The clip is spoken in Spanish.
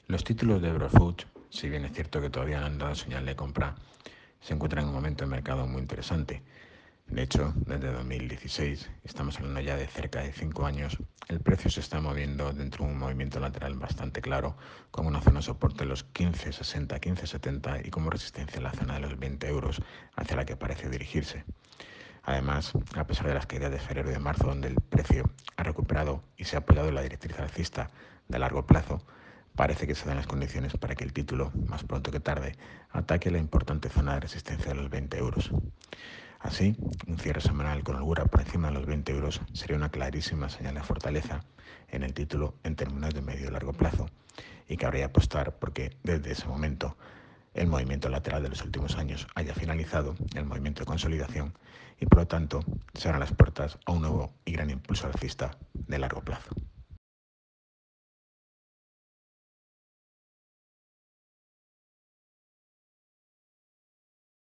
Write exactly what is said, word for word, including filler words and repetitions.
Los títulos de Eurofood, si bien es cierto que todavía no han dado señal de compra, se encuentran en un momento de mercado muy interesante. De hecho, desde dos mil dieciséis, estamos hablando ya de cerca de cinco años, el precio se está moviendo dentro de un movimiento lateral bastante claro, con una zona de soporte de los quince sesenta, quince setenta y como resistencia en la zona de los veinte euros hacia la que parece dirigirse. Además, a pesar de las caídas de febrero y de marzo, donde el precio ha recuperado y se ha apoyado en la directriz alcista de largo plazo, parece que se dan las condiciones para que el título, más pronto que tarde, ataque la importante zona de resistencia de los veinte euros. Así, un cierre semanal con holgura por encima de los veinte euros sería una clarísima señal de fortaleza en el título en términos de medio y largo plazo, y cabría apostar porque desde ese momento el movimiento lateral de los últimos años haya finalizado, el movimiento de consolidación, y por lo tanto se abran las puertas a un nuevo y gran impulso alcista de largo plazo.